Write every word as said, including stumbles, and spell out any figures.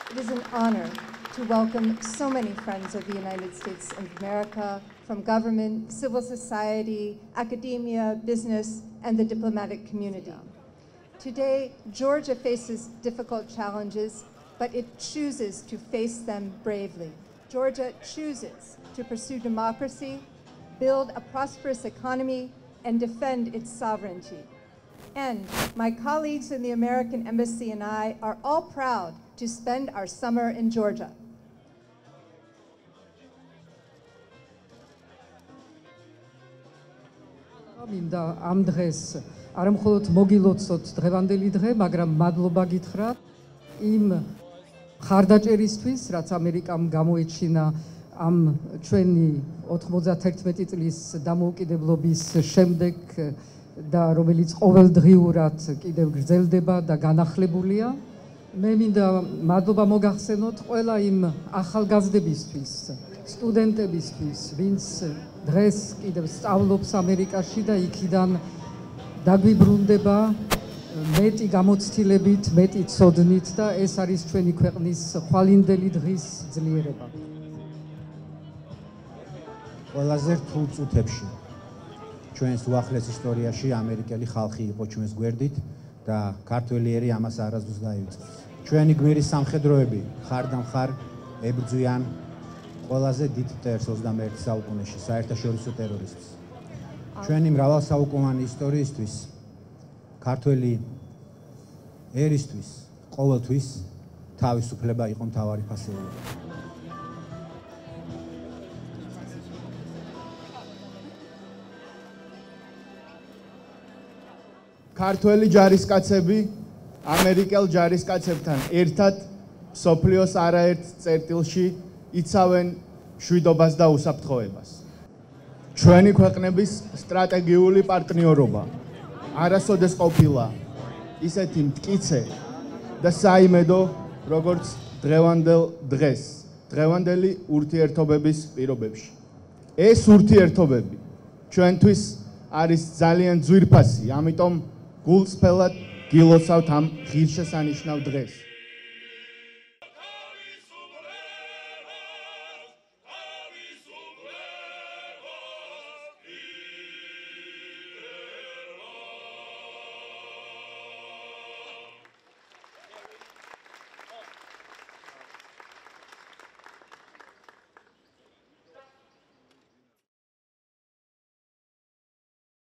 It is an honor to welcome so many friends of the United States of America, from government, civil society, academia, business, and the diplomatic community. Today, Georgia faces difficult challenges, but it chooses to face them bravely. Georgia chooses to pursue democracy, build a prosperous economy, and defend its sovereignty. And my colleagues in the American Embassy and I are all proud to spend our summer in Georgia. მინდა ამ დღეს არა მხოლოდ მოგილოცოთ დღევანდელი დღე, მაგრამ მადლობა გითხრათ იმ ხარდაჭერისთვის, რაც ამერიკამ გამოეჩინა ამ ჩვენი ოთხმოცდაათერთმეტი წლის დამოუკიდებლობის შემდეგ და რომელიც ყოველდღიურად კიდევ გრძელდება და განახლებულია. მე მინდა მადლობა მოგახსენოთ ყველა იმ ახალგაზრდებისთვის, სტუდენტებისთვის, ვინც დღეს კიდევ სწავლობს ამერიკაში და იქიდან დაგვიბრუნდება მეტი გამოცდილებით, მეტი ცოდნით და ეს არის ჩვენი ქვეყნის ხვალინდელი დღის ძლიერება. ყველაზე რთულ წუთებში ჩვენს უახლეს ისტორიაში ამერიკელი ხალხი იყო ჩვენს გვერდით და ქართველი ერი ამას არასდროს დაივიწყებს. ჩვენი გმირის სამხედროები ხარდამხარ ებრძვიან ყველაზე დიდ მტერს ოცდამეერთე საუკუნეში საერთაშორისო ტერორიზმს. ჩვენი მრავალსაუკუნოვანი ისტორიისთვის ქართველი ერისთვის ყოველთვის თავისუფლება იყო მთავარი ფასეულობა. ქართველი ჯარისკაცები ამერიკელ ჯარისკაცებთან ერთად მსოფლიოს არაერთ წერტილში იცავენ მშვიდობას და უსაფრთხოებას. ჩვენი ქვეყნების სტრატეგიული პარტნიორობა არასოდეს ყოფილა ისეთი მტკიცე და საიმედო, როგორც დღევანდელ დღეს, დღევანდელი ურთიერთობების პირობებში. ეს ურთიერთობები ჩვენთვის არის ძალიან ძვირფასი, ამიტომ გულწრფელად გილოცავთ ამ ღირსშესანიშნავ დღეს.